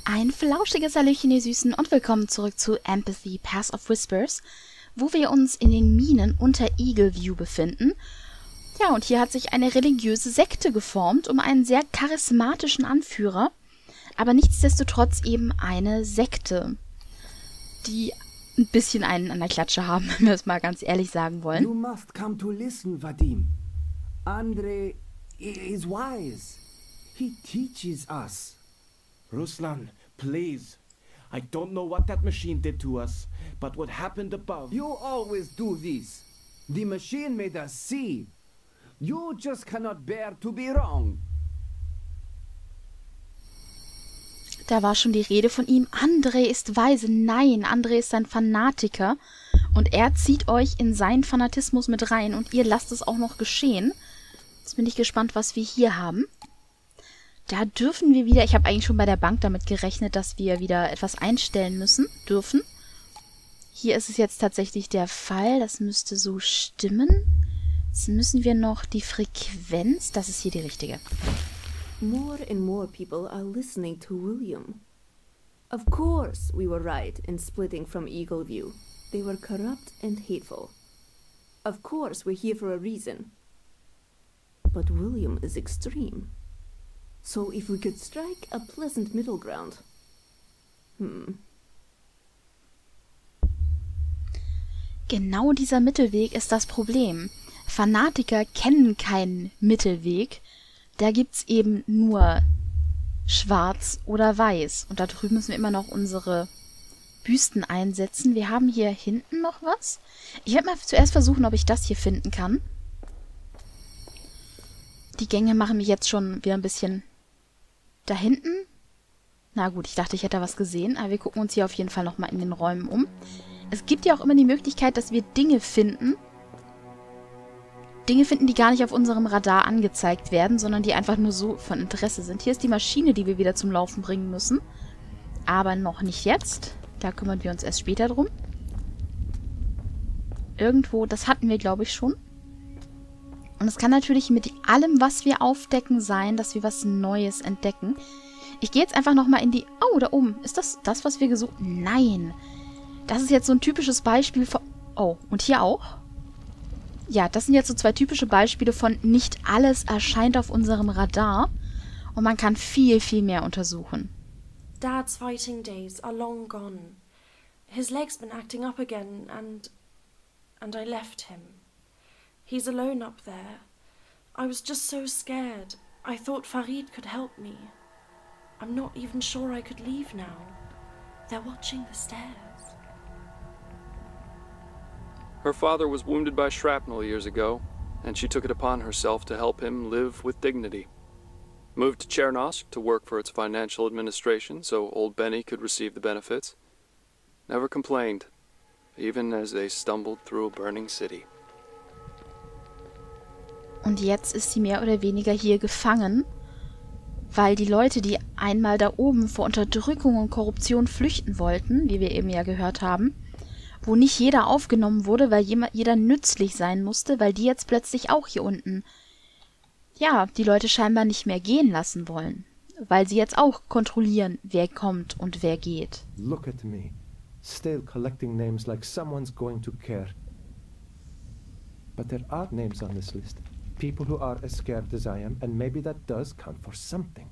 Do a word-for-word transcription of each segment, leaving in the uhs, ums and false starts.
Ein flauschiges Hallöchen, ihr Süßen, und willkommen zurück zu Empathy Pass of Whispers, wo wir uns in den Minen unter Eagle View befinden. Ja, und hier hat sich eine religiöse Sekte geformt um einen sehr charismatischen Anführer, aber nichtsdestotrotz eben eine Sekte, die ein bisschen einen an der Klatsche haben, wenn wir es mal ganz ehrlich sagen wollen. You must come to listen, Vadim. Andre is wise. He teaches us. Ruslan, please. I don't know what that machine did to us, but what happened above... You always do this. The machine made us see. You just cannot bear to be wrong. Da war schon die Rede von ihm. André ist weise. Nein, André ist ein Fanatiker. Und er zieht euch in seinen Fanatismus mit rein. Und ihr lasst es auch noch geschehen. Jetzt bin ich gespannt, was wir hier haben. Da dürfen wir wieder... Ich habe eigentlich schon bei der Bank damit gerechnet, dass wir wieder etwas einstellen müssen. Dürfen. Hier ist es jetzt tatsächlich der Fall. Das müsste so stimmen. Jetzt müssen wir noch die Frequenz... Das ist hier die richtige. More and more people are listening to William. Of course we were right in splitting from Eagle View. They were corrupt and hateful. Of course we're here for a reason. But William is extreme. So if we could strike a pleasant middle ground. Hmm. Genau dieser Mittelweg ist das Problem. Fanatiker kennen keinen Mittelweg. Da gibt's eben nur schwarz oder weiß. Und da drüben müssen wir immer noch unsere Büsten einsetzen. Wir haben hier hinten noch was. Ich werde mal zuerst versuchen, ob ich das hier finden kann. Die Gänge machen mich jetzt schon wieder ein bisschen... Da hinten? Na gut, ich dachte, ich hätte da was gesehen. Aber wir gucken uns hier auf jeden Fall nochmal in den Räumen um. Es gibt ja auch immer die Möglichkeit, dass wir Dinge finden. Dinge finden, die gar nicht auf unserem Radar angezeigt werden, sondern die einfach nur so von Interesse sind. Hier ist die Maschine, die wir wieder zum Laufen bringen müssen. Aber noch nicht jetzt. Da kümmern wir uns erst später drum. Irgendwo, das hatten wir, glaube ich, schon. Und es kann natürlich mit allem, was wir aufdecken, sein, dass wir was Neues entdecken. Ich gehe jetzt einfach nochmal in die... Oh, da oben. Ist das das, was wir gesucht... Nein. Das ist jetzt so ein typisches Beispiel von... Oh, und hier auch? Ja, das sind jetzt so zwei typische Beispiele von nicht alles erscheint auf unserem Radar. Und man kann viel, viel mehr untersuchen. Dad's fighting days are long gone. His leg's been acting up again and... and I left him. He's alone up there. I was just so scared. I thought Farid could help me. I'm not even sure I could leave now. They're watching the stairs. Her father was wounded by shrapnel years ago, and she took it upon herself to help him live with dignity. Moved to Chernosk to work for its financial administration so old Benny could receive the benefits. Never complained, even as they stumbled through a burning city. Und jetzt ist sie mehr oder weniger hier gefangen, weil die Leute, die einmal da oben vor Unterdrückung und Korruption flüchten wollten, wie wir eben ja gehört haben, wo nicht jeder aufgenommen wurde, weil jeder nützlich sein musste, weil die jetzt plötzlich auch hier unten, ja, die Leute scheinbar nicht mehr gehen lassen wollen, weil sie jetzt auch kontrollieren, wer kommt und wer geht. Look at me, still collecting names like someone's going to care. But there are names on this list. People who are as scared as I am, and maybe that does count for something.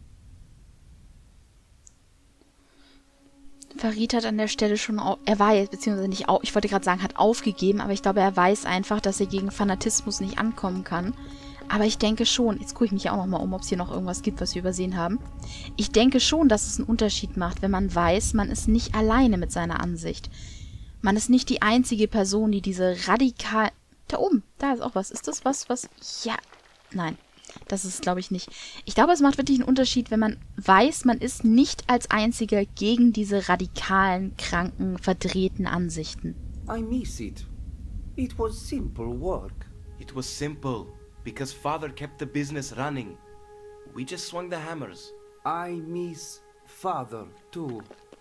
Farid hat an der Stelle schon, er weiß, beziehungsweise nicht, ich wollte gerade sagen, hat aufgegeben, aber ich glaube, er weiß einfach, dass er gegen Fanatismus nicht ankommen kann. Aber ich denke schon, jetzt gucke ich mich auch nochmal um, ob es hier noch irgendwas gibt, was wir übersehen haben. Ich denke schon, dass es einen Unterschied macht, wenn man weiß, man ist nicht alleine mit seiner Ansicht. Man ist nicht die einzige Person, die diese radikal... Da oben, da ist auch was. Ist das was, was... Ja, nein, das ist es, glaube ich, nicht. Ich glaube, es macht wirklich einen Unterschied, wenn man weiß, man ist nicht als Einziger gegen diese radikalen, kranken, verdrehten Ansichten. I miss it. It was simple work. It was simple, because father kept the business running. We just swung the hammers. I miss father, too.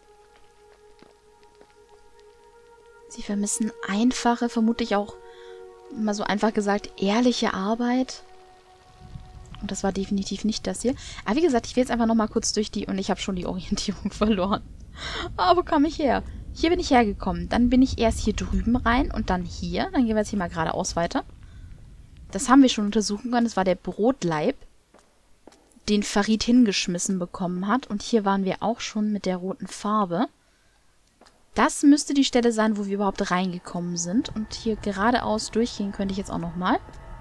Sie vermissen einfache, vermutlich auch, mal so einfach gesagt, ehrliche Arbeit. Und das war definitiv nicht das hier. Aber wie gesagt, ich will jetzt einfach nochmal kurz durch die... Und ich habe schon die Orientierung verloren. Ah, wo kam ich her? Hier bin ich hergekommen. Dann bin ich erst hier drüben rein und dann hier. Dann gehen wir jetzt hier mal geradeaus weiter. Das haben wir schon untersuchen können. Das war der Brotleib, den Farid hingeschmissen bekommen hat. Und hier waren wir auch schon mit der roten Farbe. Das müsste die Stelle sein, wo wir überhaupt reingekommen sind. Und hier geradeaus durchgehen könnte ich jetzt auch nochmal.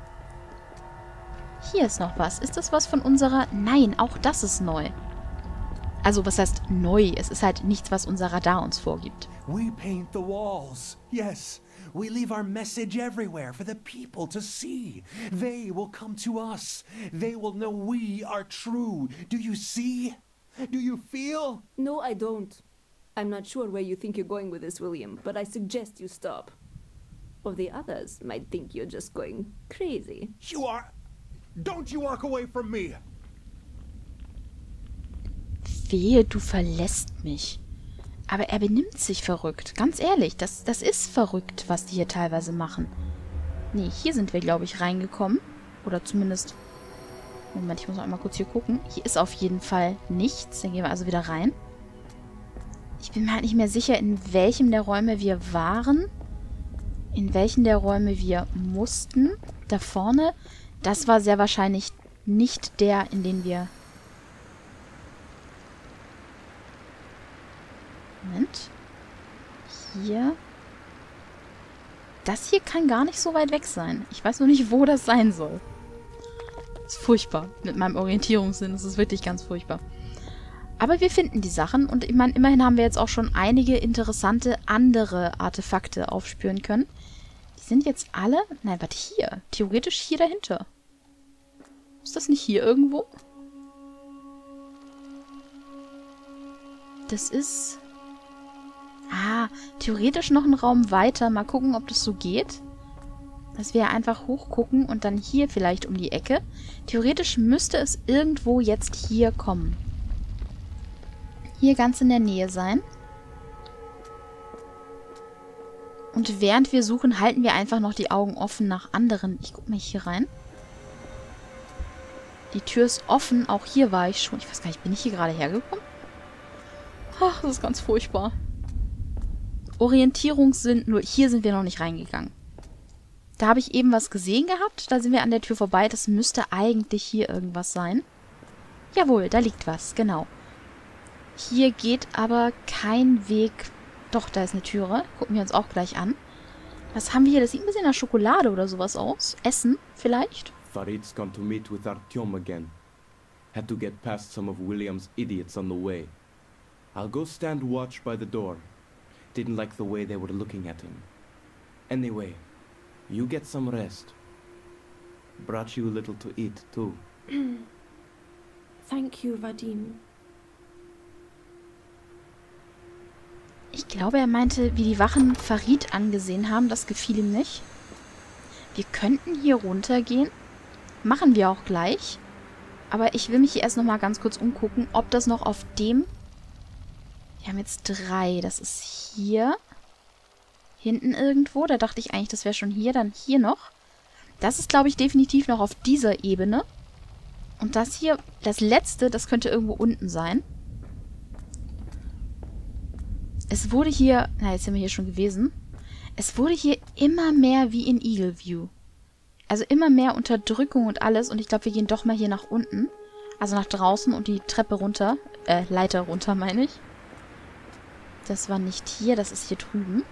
Hier ist noch was. Ist das was von unserer... Nein, auch das ist neu. Also, was heißt neu? Es ist halt nichts, was unser Radar uns vorgibt. We paint the walls. Yes, we leave our message everywhere for the people to see. They will come to us. They will know we are true. Do you see? Do you feel? No, I don't. I'm not sure where you think you're going with this, William, but I suggest you stop. Or the others might think you're just going crazy. You are... Don't you walk away from me. Wehe, du verlässt mich. Aber er benimmt sich verrückt. Ganz ehrlich, das, das ist verrückt, was die hier teilweise machen. Nee, hier sind wir, glaube ich, reingekommen. Oder zumindest... Moment, ich muss noch einmal kurz hier gucken. Hier ist auf jeden Fall nichts. Dann gehen wir also wieder rein. Ich bin mir halt nicht mehr sicher, in welchem der Räume wir waren. In welchen der Räume wir mussten. Da vorne, das war sehr wahrscheinlich nicht der, in den wir... Moment. Hier. Das hier kann gar nicht so weit weg sein. Ich weiß nur nicht, wo das sein soll. Das ist furchtbar. Mit meinem Orientierungssinn ist es wirklich ganz furchtbar. Aber wir finden die Sachen und ich meine, immerhin haben wir jetzt auch schon einige interessante andere Artefakte aufspüren können. Die sind jetzt alle... Nein, warte, hier. Theoretisch hier dahinter. Ist das nicht hier irgendwo? Das ist... Ah, theoretisch noch einen Raum weiter. Mal gucken, ob das so geht. Dass wir einfach hochgucken und dann hier vielleicht um die Ecke. Theoretisch müsste es irgendwo jetzt hier kommen. Hier ganz in der Nähe sein. Und während wir suchen, halten wir einfach noch die Augen offen nach anderen. Ich gucke mal hier rein. Die Tür ist offen. Auch hier war ich schon. Ich weiß gar nicht, bin ich hier gerade hergekommen? Ach, das ist ganz furchtbar. Orientierungssinn, nur hier sind wir noch nicht reingegangen. Da habe ich eben was gesehen gehabt. Da sind wir an der Tür vorbei. Das müsste eigentlich hier irgendwas sein. Jawohl, da liegt was, genau. Hier geht aber kein Weg... Doch, da ist eine Türe. Gucken wir uns auch gleich an. Was haben wir hier? Das sieht ein bisschen nach Schokolade oder sowas aus. Essen, vielleicht? Farid's gone to meet with Artyom again. Had to get past some of William's idiots on the way. I'll go stand watch by the door. Didn't like the way they were looking at him. Anyway, you get some rest. Brought you a little to eat, too. Thank you, Vadim. Ich glaube, er meinte, wie die Wachen Farid angesehen haben. Das gefiel ihm nicht. Wir könnten hier runtergehen. Machen wir auch gleich. Aber ich will mich hier erst nochmal ganz kurz umgucken, ob das noch auf dem... Wir haben jetzt drei. Das ist hier. Hinten irgendwo. Da dachte ich eigentlich, das wäre schon hier. Dann hier noch. Das ist, glaube ich, definitiv noch auf dieser Ebene. Und das hier, das letzte, das könnte irgendwo unten sein. Es wurde hier... Na, jetzt sind wir hier schon gewesen. Es wurde hier immer mehr wie in Eagle View. Also immer mehr Unterdrückung und alles. Und ich glaube, wir gehen doch mal hier nach unten. Also nach draußen und die Treppe runter. Äh, Leiter runter, meine ich. Das war nicht hier, das ist hier drüben.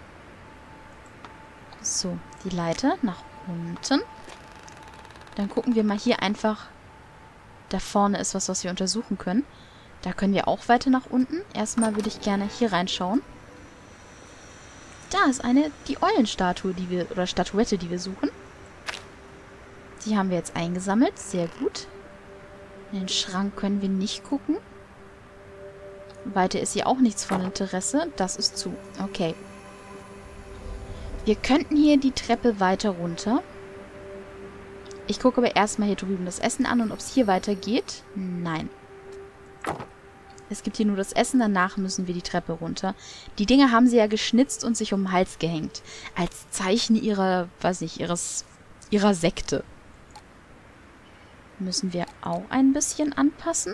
So, die Leiter nach unten. Dann gucken wir mal hier einfach. Da vorne ist was, was wir untersuchen können. Da können wir auch weiter nach unten. Erstmal würde ich gerne hier reinschauen. Da ist eine, die Eulenstatue, die wir, oder Statuette, die wir suchen. Die haben wir jetzt eingesammelt. Sehr gut. In den Schrank können wir nicht gucken. Weiter ist hier auch nichts von Interesse. Das ist zu. Okay. Wir könnten hier die Treppe weiter runter. Ich gucke aber erstmal hier drüben das Essen an und ob es hier weitergeht. Nein. Es gibt hier nur das Essen, danach müssen wir die Treppe runter. Die Dinger haben sie ja geschnitzt und sich um den Hals gehängt. Als Zeichen ihrer, weiß nicht, ihres, ihrer Sekte. müssen wir auch ein bisschen anpassen.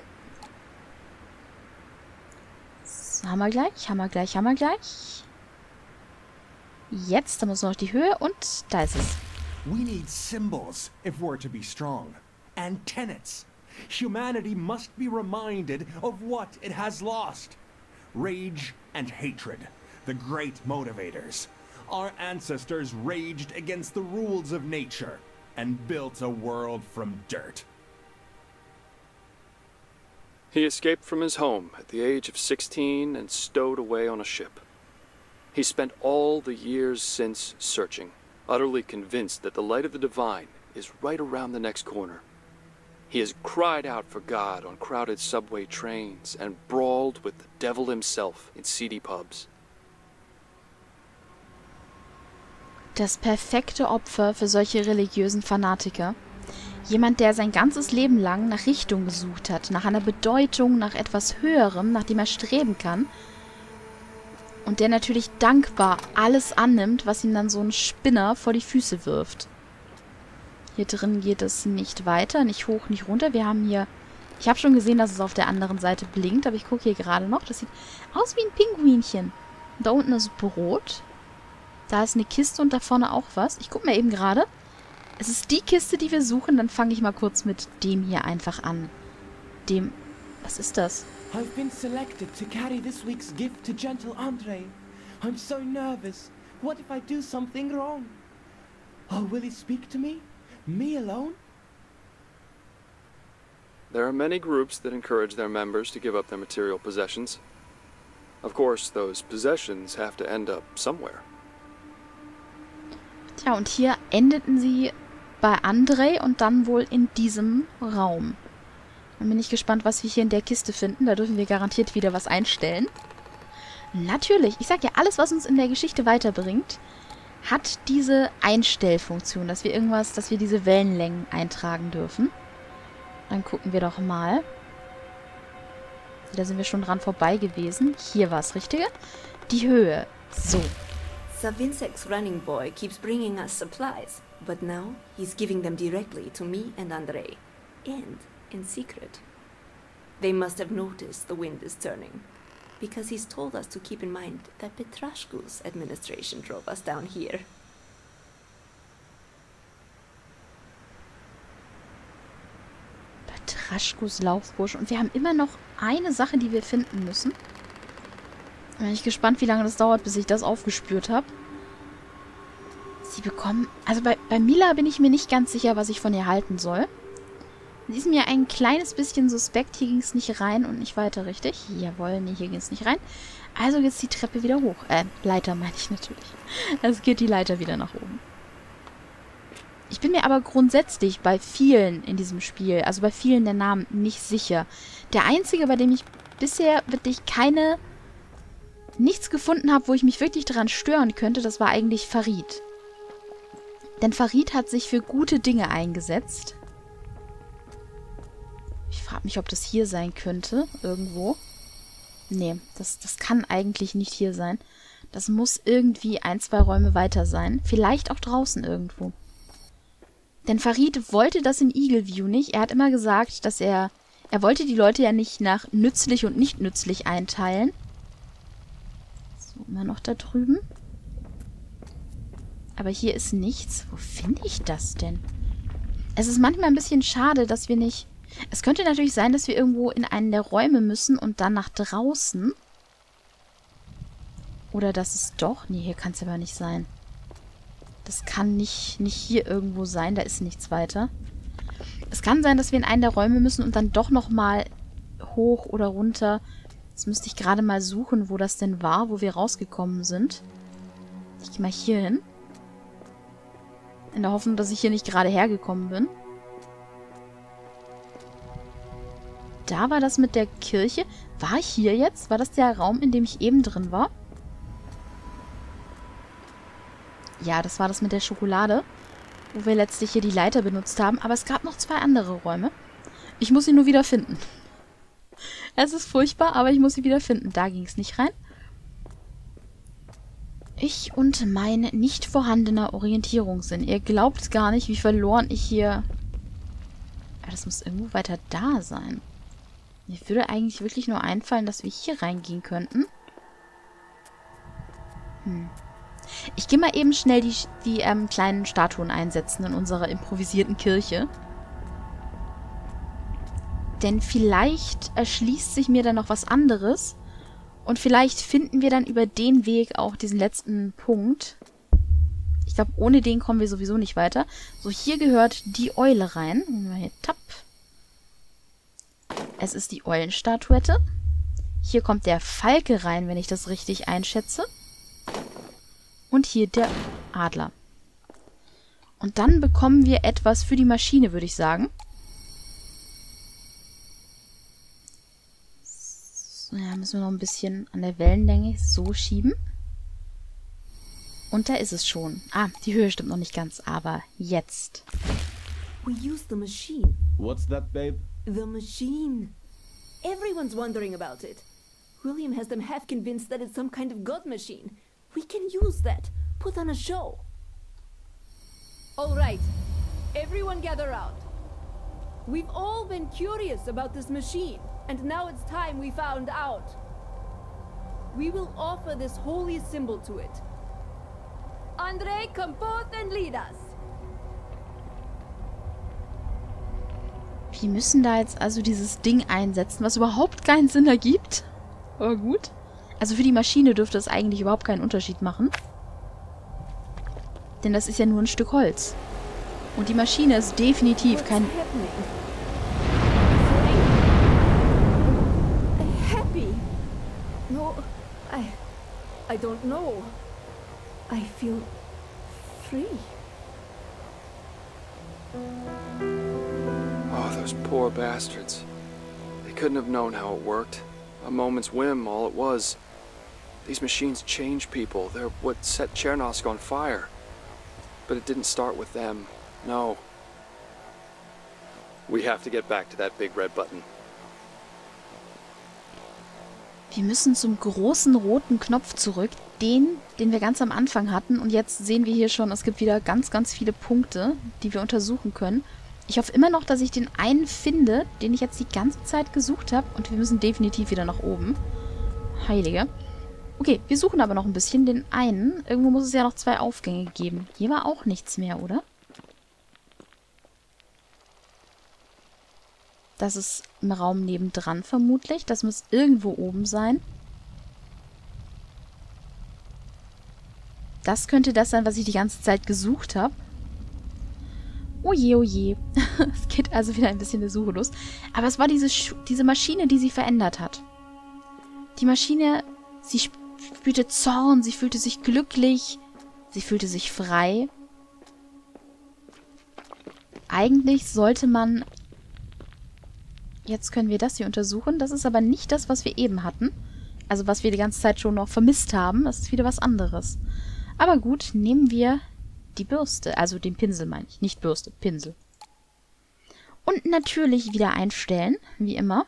So, haben wir gleich, haben wir gleich, haben wir gleich. Jetzt, da muss noch die Höhe und da ist es. We need symbols if we're to be strong. And tenets. Humanity must be reminded of what it has lost. Rage and hatred, the great motivators. Our ancestors raged against the rules of nature and built a world from dirt. He escaped from his home at the age of sixteen and stowed away on a ship. He spent all the years since searching, utterly convinced that the light of the divine is right around the next corner. He has cried out for God on crowded subway trains and brawled with the devil himself in seedy pubs. Das perfekte Opfer für solche religiösen Fanatiker. Jemand, der sein ganzes Leben lang nach Richtung gesucht hat, nach einer Bedeutung, nach etwas Höherem, nach dem er streben kann. Und der natürlich dankbar alles annimmt, was ihm dann so ein Spinner vor die Füße wirft. Hier drin geht es nicht weiter, nicht hoch, nicht runter. Wir haben hier... Ich habe schon gesehen, dass es auf der anderen Seite blinkt, aber ich gucke hier gerade noch. Das sieht aus wie ein Pinguinchen. Und da unten ist Brot. Da ist eine Kiste und da vorne auch was. Ich gucke mir eben gerade. Es ist die Kiste, die wir suchen. Dann fange ich mal kurz mit dem hier einfach an. Dem... Was ist das? I've been selected to carry this week's gift to Gentle Andre. I'm so nervous. What if I do something wrong? Oh, will he speak to me? Me alone? There are many groups that encourage their members to give up their material possessions. Of course, those possessions have to end up somewhere. Tja, und hier endeten sie bei Andrei und dann wohl in diesem Raum. Dann bin ich gespannt, was wir hier in der Kiste finden. Da dürfen wir garantiert wieder was einstellen. Natürlich, ich sag ja, alles, was uns in der Geschichte weiterbringt, hat diese Einstellfunktion, dass wir irgendwas, dass wir diese Wellenlängen eintragen dürfen. Dann gucken wir doch mal. Da sind wir schon dran vorbei gewesen. Hier war es Richtige. Die Höhe. So. Savinsek's running boy keeps bringing us supplies, but now he's giving them directly to me and Andrei. And in secret. They must have noticed the wind is turning, because he's told us to keep in mind that Petrashku's administration drove us down here. Petrashkus Laufbusch. Und wir haben immer noch eine Sache, die wir finden müssen. Bin ich gespannt, wie lange das dauert, bis ich das aufgespürt habe. Sie bekommen... Also bei, bei Mila bin ich mir nicht ganz sicher, was ich von ihr halten soll. Sie ist mir ein kleines bisschen suspekt. Hier ging es nicht rein und nicht weiter, richtig? Jawohl, nee, hier ging es nicht rein. Also jetzt die Treppe wieder hoch. Äh, Leiter meine ich natürlich. Es geht die Leiter wieder nach oben. Ich bin mir aber grundsätzlich bei vielen in diesem Spiel, also bei vielen der Namen, nicht sicher. Der einzige, bei dem ich bisher wirklich keine... nichts gefunden habe, wo ich mich wirklich daran stören könnte, das war eigentlich Farid. Denn Farid hat sich für gute Dinge eingesetzt. Ich frage mich, ob das hier sein könnte, irgendwo. Nee, das, das kann eigentlich nicht hier sein. Das muss irgendwie ein, zwei Räume weiter sein. Vielleicht auch draußen irgendwo. Denn Farid wollte das in Eagle View nicht. Er hat immer gesagt, dass er... Er wollte die Leute ja nicht nach nützlich und nicht nützlich einteilen. So, immer noch da drüben. Aber hier ist nichts. Wo finde ich das denn? Es ist manchmal ein bisschen schade, dass wir nicht... Es könnte natürlich sein, dass wir irgendwo in einen der Räume müssen und dann nach draußen. Oder das ist doch... Nee, hier kann es aber nicht sein. Das kann nicht, nicht hier irgendwo sein. Da ist nichts weiter. Es kann sein, dass wir in einen der Räume müssen und dann doch nochmal hoch oder runter. Jetzt müsste ich gerade mal suchen, wo das denn war, wo wir rausgekommen sind. Ich gehe mal hier hin. In der Hoffnung, dass ich hier nicht gerade hergekommen bin. Da war das mit der Kirche. War ich hier jetzt? War das der Raum, in dem ich eben drin war? Ja, das war das mit der Schokolade, wo wir letztlich hier die Leiter benutzt haben. Aber es gab noch zwei andere Räume. Ich muss sie nur wieder finden. Es ist furchtbar, aber ich muss sie wieder finden. Da ging es nicht rein. Ich und mein nicht vorhandener Orientierungssinn. Ihr glaubt gar nicht, wie verloren ich hier Aber das muss irgendwo weiter da sein. Mir würde eigentlich wirklich nur einfallen, dass wir hier reingehen könnten. Hm. Ich gehe mal eben schnell die, die ähm, kleinen Statuen einsetzen in unserer improvisierten Kirche. Denn vielleicht erschließt sich mir dann noch was anderes. Und vielleicht finden wir dann über den Weg auch diesen letzten Punkt. Ich glaube, ohne den kommen wir sowieso nicht weiter. So, hier gehört die Eule rein. Hier, tapp. Es ist die Eulenstatuette. Hier kommt der Falke rein, wenn ich das richtig einschätze. Und hier der Adler. Und dann bekommen wir etwas für die Maschine, würde ich sagen. So, ja, müssen wir noch ein bisschen an der Wellenlänge so schieben. Und da ist es schon. Ah, die Höhe stimmt noch nicht ganz, aber jetzt. We used the machine. What's that, babe? The machine. Everyone's wondering about it. William has them half convinced that it's some kind of god machine. We can use that. Put on a show. All right. Everyone gather round. We've all been curious about this machine, and now it's time we found out. We will offer this holy symbol to it. Andre, come forth and lead us. Wir müssen da jetzt also dieses Ding einsetzen, was überhaupt keinen Sinn ergibt. Aber gut. Also für die Maschine dürfte es eigentlich überhaupt keinen Unterschied machen. Denn das ist ja nur ein Stück Holz. Und die Maschine ist definitiv kein... Happy? No, I... I don't know. I feel free. Oh, those poor bastards. They couldn't have known how it worked. A moment's whim, all it was. These machines change people. They're what set Chernosk on fire. But it didn't start with them. No. We have to get back to that big red button. Wir müssen zum großen roten Knopf zurück. Den, den wir ganz am Anfang hatten. Und jetzt sehen wir hier schon, es gibt wieder ganz, ganz viele Punkte, die wir untersuchen können. Ich hoffe immer noch, dass ich den einen finde, den ich jetzt die ganze Zeit gesucht habe. Und wir müssen definitiv wieder nach oben. Heilige. Okay, wir suchen aber noch ein bisschen den einen. Irgendwo muss es ja noch zwei Aufgänge geben. Hier war auch nichts mehr, oder? Das ist im Raum nebendran vermutlich. Das muss irgendwo oben sein. Das könnte das sein, was ich die ganze Zeit gesucht habe. Oje, oje. Es geht also wieder ein bisschen der Suche los. Aber es war diese, Sch diese Maschine, die sie verändert hat. Die Maschine, sie spürte Zorn, sie fühlte sich glücklich, sie fühlte sich frei. Eigentlich sollte man... Jetzt können wir das hier untersuchen. Das ist aber nicht das, was wir eben hatten. Also was wir die ganze Zeit schon noch vermisst haben. Das ist wieder was anderes. Aber gut, nehmen wir die Bürste. Also den Pinsel meine ich. Nicht Bürste, Pinsel. Und natürlich wieder einstellen, wie immer.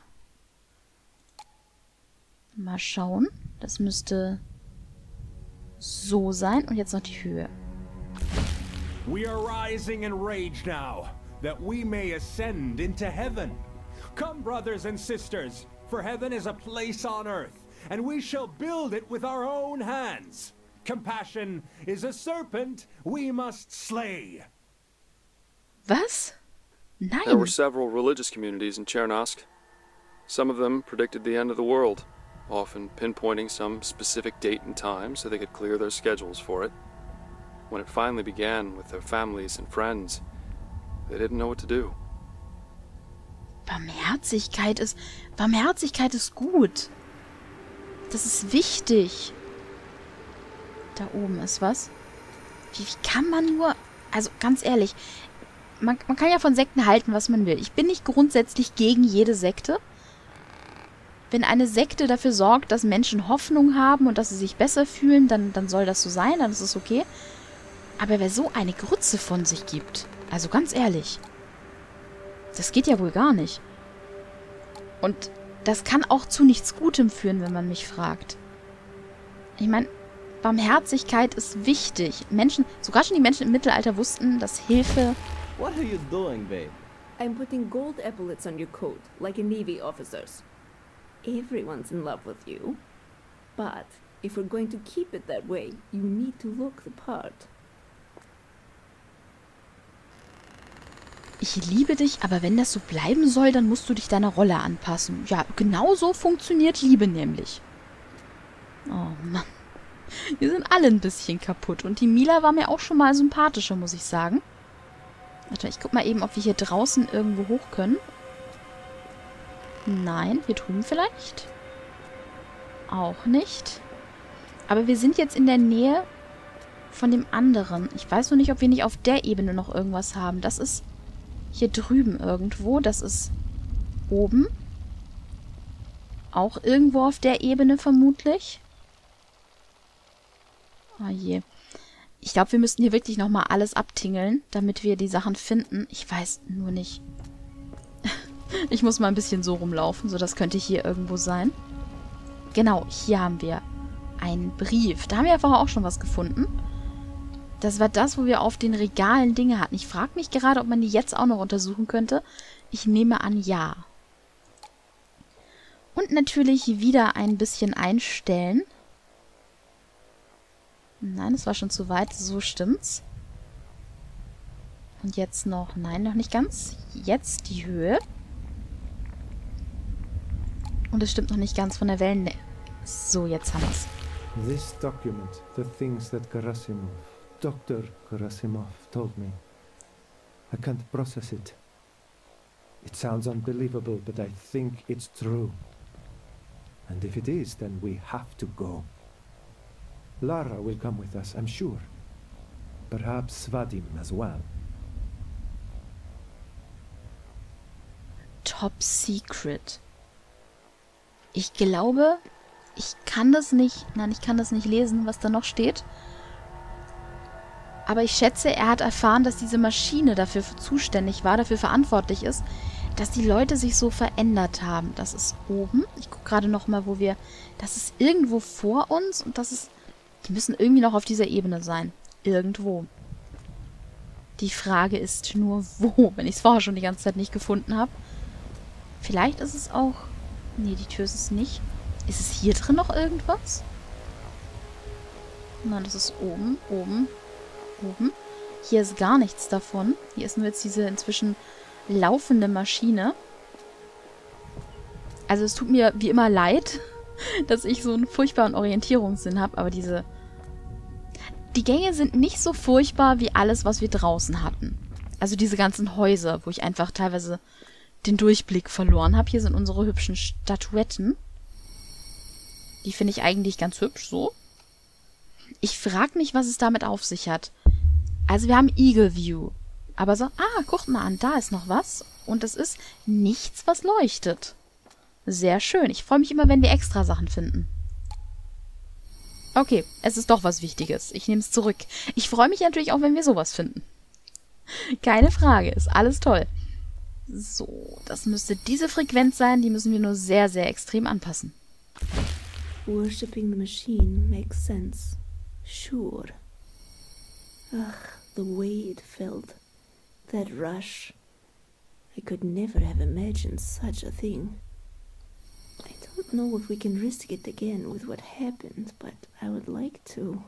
Mal schauen. Das müsste so sein. Und jetzt noch die Höhe. We are rising in rage now, that we may ascend into heaven. Come, brothers and sisters, for heaven is a place on earth, and we shall build it with our own hands. Compassion is a serpent we must slay. Was? Nein. There were several religious communities in Chernosk. Some of them predicted the end of the world, often pinpointing some specific date and time so they could clear their schedules for it. When it finally began with their families and friends, they didn't know what to do. Barmherzigkeit ist... Barmherzigkeit ist gut. Das ist wichtig. Da oben ist was. Wie, wie kann man nur... Also, ganz ehrlich, man, man kann ja von Sekten halten, was man will. Ich bin nicht grundsätzlich gegen jede Sekte. Wenn eine Sekte dafür sorgt, dass Menschen Hoffnung haben und dass sie sich besser fühlen, dann, dann soll das so sein, dann ist es okay. Aber wer so eine Grütze von sich gibt, also ganz ehrlich, das geht ja wohl gar nicht. Und das kann auch zu nichts Gutem führen, wenn man mich fragt. Ich meine, Barmherzigkeit ist wichtig. Menschen, sogar schon die Menschen im Mittelalter wussten, dass Hilfe... What are you doing, babe? I'm putting gold epaulets on your coat, like a Navy officer's. Everyone's in love with you. But if we're going to keep it that way, you need to look the part. Ich liebe dich, aber wenn das so bleiben soll, dann musst du dich deiner Rolle anpassen. Ja, genau so funktioniert Liebe nämlich. Oh Mann. Wir sind alle ein bisschen kaputt. Und die Mila war mir auch schon mal sympathischer, muss ich sagen. Warte, ich guck mal eben, ob wir hier draußen irgendwo hoch können. Nein, hier drüben vielleicht? Auch nicht. Aber wir sind jetzt in der Nähe von dem anderen. Ich weiß nur nicht, ob wir nicht auf der Ebene noch irgendwas haben. Das ist hier drüben irgendwo. Das ist oben. Auch irgendwo auf der Ebene vermutlich. Oh je. Ich glaube, wir müssten hier wirklich nochmal alles abtingeln, damit wir die Sachen finden. Ich weiß nur nicht. Ich muss mal ein bisschen so rumlaufen. So, das könnte hier irgendwo sein. Genau, hier haben wir einen Brief. Da haben wir einfach auch schon was gefunden. Das war das, wo wir auf den Regalen Dinge hatten. Ich frage mich gerade, ob man die jetzt auch noch untersuchen könnte. Ich nehme an, ja. Und natürlich wieder ein bisschen einstellen. Nein, das war schon zu weit. So stimmt's. Und jetzt noch... Nein, noch nicht ganz. Jetzt die Höhe. Und es stimmt noch nicht ganz von der Wellen... So, jetzt haben wir's. This document, the things that Gerasimov, Doctor Gerasimov told me. I can't process it. It sounds unbelievable, but I think it's true. And if it is, then we have to go. Lara will come with us, I'm sure. Perhaps Vadim as well. Top Secret. Ich glaube, ich kann das nicht... Nein, ich kann das nicht lesen, was da noch steht. Aber ich schätze, er hat erfahren, dass diese Maschine dafür zuständig war, dafür verantwortlich ist, dass die Leute sich so verändert haben. Das ist oben. Ich gucke gerade noch mal, wo wir... Das ist irgendwo vor uns und das ist... Die müssen irgendwie noch auf dieser Ebene sein. Irgendwo. Die Frage ist nur, wo, wenn ich es vorher schon die ganze Zeit nicht gefunden habe. Vielleicht ist es auch... Nee, die Tür ist es nicht. Ist es hier drin noch irgendwas? Nein, das ist oben, oben, oben. Hier ist gar nichts davon. Hier ist nur jetzt diese inzwischen laufende Maschine. Also es tut mir wie immer leid, dass ich so einen furchtbaren Orientierungssinn habe, aber diese... Die Gänge sind nicht so furchtbar wie alles, was wir draußen hatten. Also diese ganzen Häuser, wo ich einfach teilweise den Durchblick verloren habe. Hier sind unsere hübschen Statuetten. Die finde ich eigentlich ganz hübsch, so. Ich frage mich, was es damit auf sich hat. Also wir haben Eagle View. Aber so, ah, guckt mal an, da ist noch was. Und es ist nichts, was leuchtet. Sehr schön. Ich freue mich immer, wenn wir extra Sachen finden. Okay, es ist doch was Wichtiges. Ich nehme es zurück. Ich freue mich natürlich auch, wenn wir sowas finden. Keine Frage, ist alles toll. So, das müsste diese Frequenz sein. Die müssen wir nur sehr, sehr extrem anpassen. Worshipping the machine makes sense. Sure. Ugh, the way it felt. That rush. I could never have imagined such a thing. I don't know if we can risk it again with what happened, but I would like to.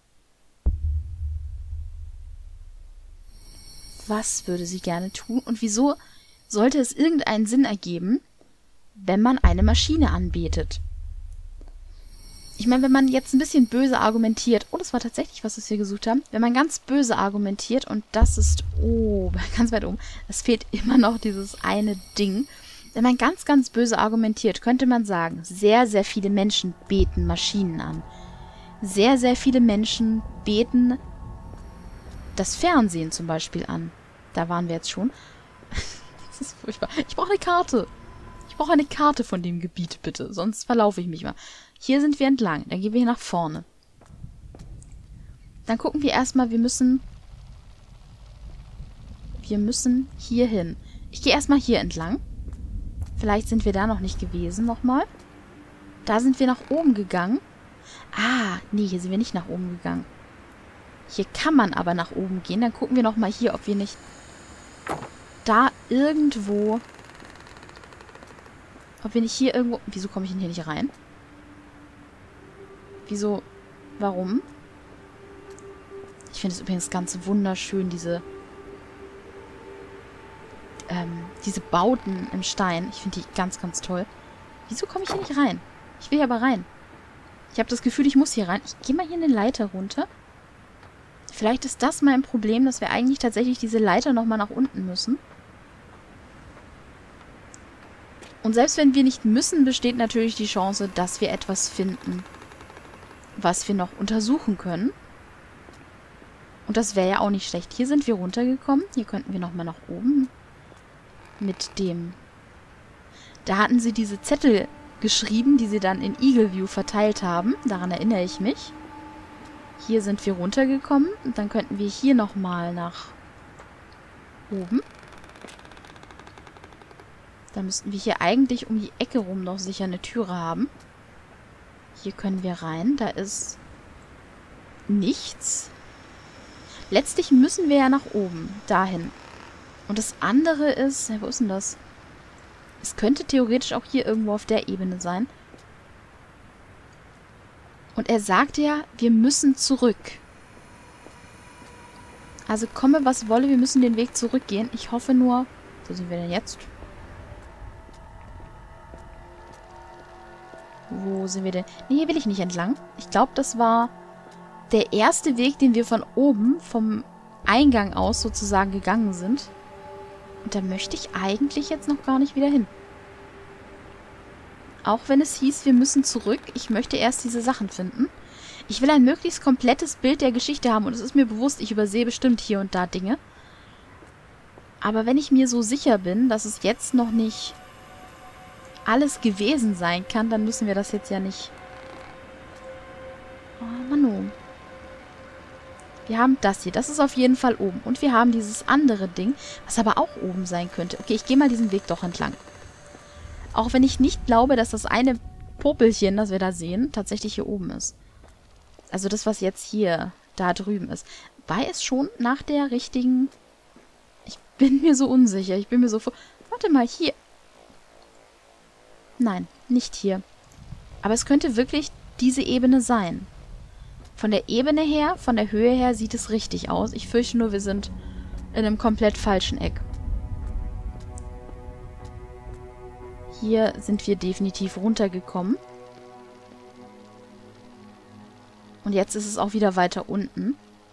Was würde sie gerne tun? Und wieso sollte es irgendeinen Sinn ergeben, wenn man eine Maschine anbetet? Ich meine, wenn man jetzt ein bisschen böse argumentiert... Oh, das war tatsächlich, was wir gesucht haben. Wenn man ganz böse argumentiert und das ist... Oh, ganz weit oben. Es fehlt immer noch dieses eine Ding. Wenn man ganz, ganz böse argumentiert, könnte man sagen, sehr, sehr viele Menschen beten Maschinen an. Sehr, sehr viele Menschen beten das Fernsehen zum Beispiel an. Da waren wir jetzt schon. Das ist furchtbar. Ich brauche eine Karte. Ich brauche eine Karte von dem Gebiet, bitte. Sonst verlaufe ich mich mal. Hier sind wir entlang. Dann gehen wir hier nach vorne. Dann gucken wir erstmal, wir müssen... Wir müssen hier hin. Ich gehe erstmal hier entlang. Vielleicht sind wir da noch nicht gewesen nochmal. Da sind wir nach oben gegangen. Ah, nee, hier sind wir nicht nach oben gegangen. Hier kann man aber nach oben gehen. Dann gucken wir nochmal hier, ob wir nicht... da irgendwo... Ob wir nicht hier irgendwo... Wieso komme ich denn hier nicht rein? Wieso? Warum? Ich finde es übrigens ganz wunderschön, diese... Ähm, diese Bauten im Stein. Ich finde die ganz, ganz toll. Wieso komme ich hier nicht rein? Ich will hier aber rein. Ich habe das Gefühl, ich muss hier rein. Ich gehe mal hier eine Leiter runter. Vielleicht ist das mein Problem, dass wir eigentlich tatsächlich diese Leiter nochmal nach unten müssen. Und selbst wenn wir nicht müssen, besteht natürlich die Chance, dass wir etwas finden, was wir noch untersuchen können. Und das wäre ja auch nicht schlecht. Hier sind wir runtergekommen. Hier könnten wir nochmal nach oben. Mit dem... Da hatten sie diese Zettel geschrieben, die sie dann in Eagle View verteilt haben. Daran erinnere ich mich. Hier sind wir runtergekommen. Und dann könnten wir hier nochmal nach oben. Dann müssten wir hier eigentlich um die Ecke rum noch sicher eine Türe haben. Hier können wir rein. Da ist nichts. Letztlich müssen wir ja nach oben. Dahin. Und das andere ist... Ja, wo ist denn das? Es könnte theoretisch auch hier irgendwo auf der Ebene sein. Und er sagte ja, wir müssen zurück. Also komme, was wolle, wir müssen den Weg zurückgehen. Ich hoffe nur... Wo sind wir denn jetzt? Wo sind wir denn? Nee, hier will ich nicht entlang. Ich glaube, das war der erste Weg, den wir von oben, vom Eingang aus sozusagen gegangen sind. Und da möchte ich eigentlich jetzt noch gar nicht wieder hin. Auch wenn es hieß, wir müssen zurück. Ich möchte erst diese Sachen finden. Ich will ein möglichst komplettes Bild der Geschichte haben. Und es ist mir bewusst, ich übersehe bestimmt hier und da Dinge. Aber wenn ich mir so sicher bin, dass es jetzt noch nicht alles gewesen sein kann, dann müssen wir das jetzt ja nicht... Oh, Manu. Wir haben das hier. Das ist auf jeden Fall oben. Und wir haben dieses andere Ding, was aber auch oben sein könnte. Okay, ich gehe mal diesen Weg doch entlang. Auch wenn ich nicht glaube, dass das eine Popelchen, das wir da sehen, tatsächlich hier oben ist. Also das, was jetzt hier, da drüben ist. War es schon nach der richtigen... Ich bin mir so unsicher. Ich bin mir so... Warte mal, hier... Nein, nicht hier. Aber es könnte wirklich diese Ebene sein. Von der Ebene her, von der Höhe her sieht es richtig aus. Ich fürchte nur, wir sind in einem komplett falschen Eck. Hier sind wir definitiv runtergekommen. Und jetzt ist es auch wieder weiter unten.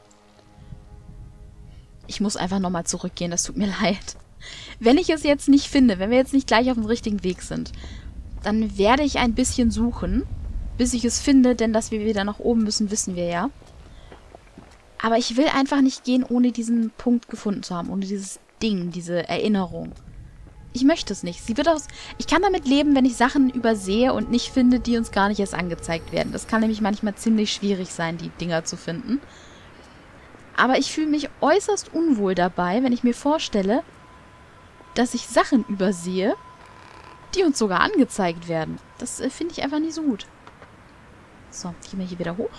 Ich muss einfach nochmal zurückgehen, das tut mir leid. Wenn ich es jetzt nicht finde, wenn wir jetzt nicht gleich auf dem richtigen Weg sind, dann werde ich ein bisschen suchen, bis ich es finde, denn dass wir wieder nach oben müssen, wissen wir ja. Aber ich will einfach nicht gehen, ohne diesen Punkt gefunden zu haben, ohne dieses Ding, diese Erinnerung. Ich möchte es nicht. Sie wird aus. Ich kann damit leben, wenn ich Sachen übersehe und nicht finde, die uns gar nicht erst angezeigt werden. Das kann nämlich manchmal ziemlich schwierig sein, die Dinger zu finden. Aber ich fühle mich äußerst unwohl dabei, wenn ich mir vorstelle, dass ich Sachen übersehe, die uns sogar angezeigt werden. Das äh, finde ich einfach nicht so gut. So, gehen wir hier wieder hoch.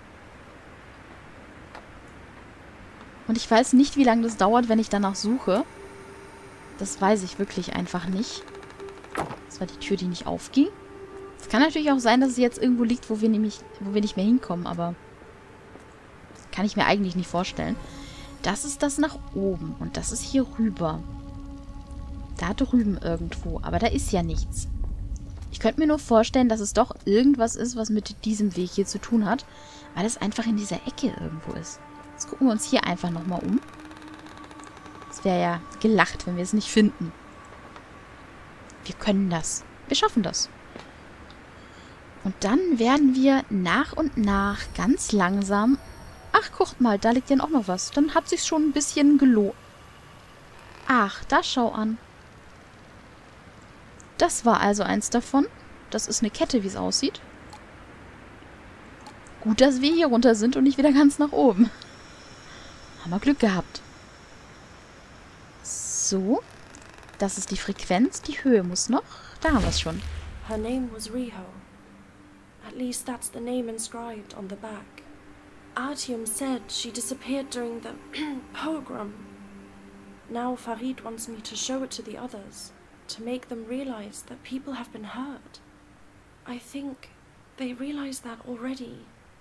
Und ich weiß nicht, wie lange das dauert, wenn ich danach suche. Das weiß ich wirklich einfach nicht. Das war die Tür, die nicht aufging. Es kann natürlich auch sein, dass es jetzt irgendwo liegt, wo wir nämlich, wo wir nicht mehr hinkommen, aber kann ich mir eigentlich nicht vorstellen. Das ist das nach oben und das ist hier rüber. Da drüben irgendwo, aber da ist ja nichts. Ich könnte mir nur vorstellen, dass es doch irgendwas ist, was mit diesem Weg hier zu tun hat, weil es einfach in dieser Ecke irgendwo ist. Jetzt gucken wir uns hier einfach nochmal um. Es wäre ja gelacht, wenn wir es nicht finden. Wir können das. Wir schaffen das. Und dann werden wir nach und nach ganz langsam... Ach, guckt mal, da liegt ja auch noch was. Dann hat sich's schon ein bisschen gelohnt. Ach, da schau an. Das war also eins davon. Das ist eine Kette, wie es aussieht. Gut, dass wir hier runter sind und nicht wieder ganz nach oben. Haben wir Glück gehabt. So. Das ist die Frequenz. Die Höhe muss noch. Da haben wir es schon. Her name was Riho. At least that's the name inscribed on the back. Artyom said she disappeared during the pogrom. Now Farid wants me to show it to the others, to make them realize that people have been hurt. I think they realize that already.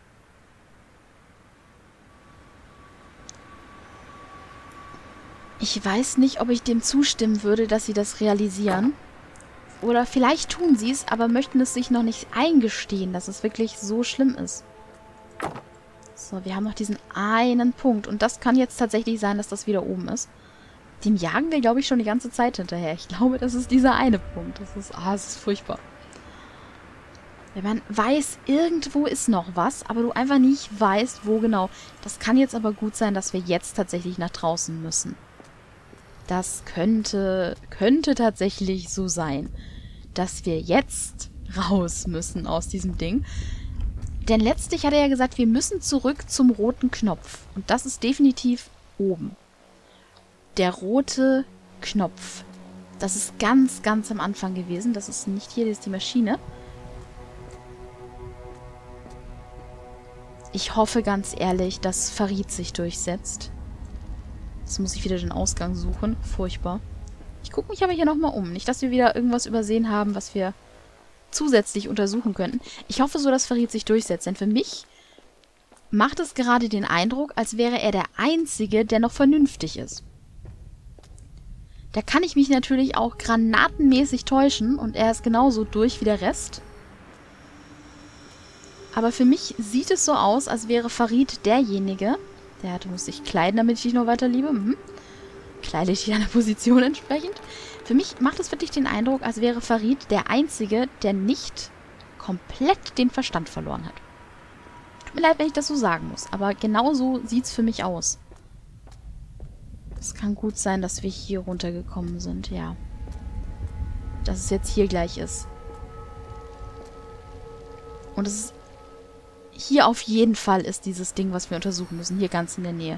Ich weiß nicht, ob ich dem zustimmen würde, dass sie das realisieren. Oder vielleicht tun sie es, aber möchten es sich noch nicht eingestehen, dass es wirklich so schlimm ist. So, wir haben noch diesen einen Punkt. Und das kann jetzt tatsächlich sein, dass das wieder oben ist. Dem jagen wir, glaube ich, schon die ganze Zeit hinterher. Ich glaube, das ist dieser eine Punkt. Das ist, ah, das ist furchtbar. Wenn man weiß, irgendwo ist noch was, aber du einfach nicht weißt, wo genau. Das kann jetzt aber gut sein, dass wir jetzt tatsächlich nach draußen müssen. Das könnte, könnte tatsächlich so sein, dass wir jetzt raus müssen aus diesem Ding. Denn letztlich hat er ja gesagt, wir müssen zurück zum roten Knopf. Und das ist definitiv oben. Der rote Knopf. Das ist ganz, ganz am Anfang gewesen. Das ist nicht hier, das ist die Maschine. Ich hoffe ganz ehrlich, dass Farid sich durchsetzt. Jetzt muss ich wieder den Ausgang suchen. Furchtbar. Ich gucke mich aber hier nochmal um. Nicht, dass wir wieder irgendwas übersehen haben, was wir zusätzlich untersuchen könnten. Ich hoffe so, dass Farid sich durchsetzt. Denn für mich macht es gerade den Eindruck, als wäre er der Einzige, der noch vernünftig ist. Da kann ich mich natürlich auch granatenmäßig täuschen und er ist genauso durch wie der Rest. Aber für mich sieht es so aus, als wäre Farid derjenige... Der du musst dich kleiden, damit ich dich noch weiter liebe. Mhm. Kleide ich dich an der Position entsprechend. Für mich macht es wirklich den Eindruck, als wäre Farid der Einzige, der nicht komplett den Verstand verloren hat. Tut mir leid, wenn ich das so sagen muss, aber genau so sieht es für mich aus. Es kann gut sein, dass wir hier runtergekommen sind, ja. Dass es jetzt hier gleich ist. Und es ist... Hier auf jeden Fall ist dieses Ding, was wir untersuchen müssen. Hier ganz in der Nähe.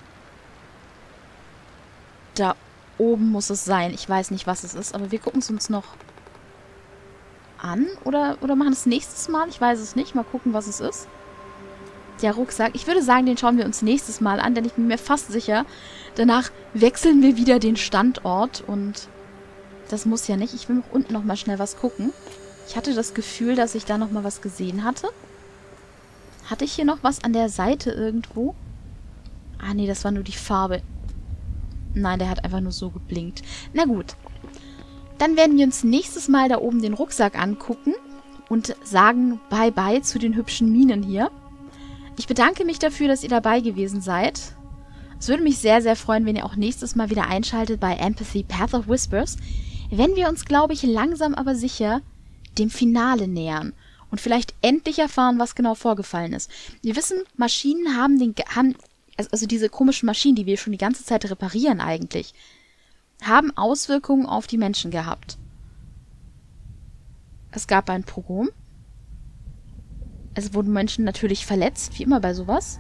Da oben muss es sein. Ich weiß nicht, was es ist, aber wir gucken es uns noch an. Oder, oder machen es nächstes Mal. Ich weiß es nicht. Mal gucken, was es ist. Der Rucksack. Ich würde sagen, den schauen wir uns nächstes Mal an, denn ich bin mir fast sicher, danach wechseln wir wieder den Standort und das muss ja nicht. Ich will unten noch mal schnell was gucken. Ich hatte das Gefühl, dass ich da noch mal was gesehen hatte. Hatte ich hier noch was an der Seite irgendwo? Ah, nee, das war nur die Farbe. Nein, der hat einfach nur so geblinkt. Na gut. Dann werden wir uns nächstes Mal da oben den Rucksack angucken und sagen Bye-bye zu den hübschen Minen hier. Ich bedanke mich dafür, dass ihr dabei gewesen seid. Es würde mich sehr, sehr freuen, wenn ihr auch nächstes Mal wieder einschaltet bei Empathy Path of Whispers, wenn wir uns, glaube ich, langsam aber sicher dem Finale nähern. Und vielleicht endlich erfahren, was genau vorgefallen ist. Wir wissen, Maschinen haben den... Haben, also diese komischen Maschinen, die wir schon die ganze Zeit reparieren eigentlich, haben Auswirkungen auf die Menschen gehabt. Es gab ein Pogrom. Es wurden Menschen natürlich verletzt, wie immer bei sowas.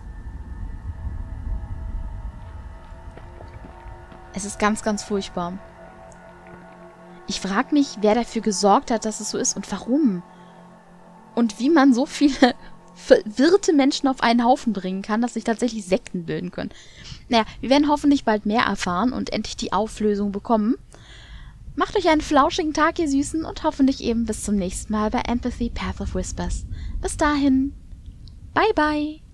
Es ist ganz, ganz furchtbar. Ich frage mich, wer dafür gesorgt hat, dass es so ist und warum. Und wie man so viele verwirrte Menschen auf einen Haufen bringen kann, dass sich tatsächlich Sekten bilden können. Naja, wir werden hoffentlich bald mehr erfahren und endlich die Auflösung bekommen. Macht euch einen flauschigen Tag, ihr Süßen, und hoffentlich eben bis zum nächsten Mal bei Empathy Path of Whispers. Bis dahin, bye bye!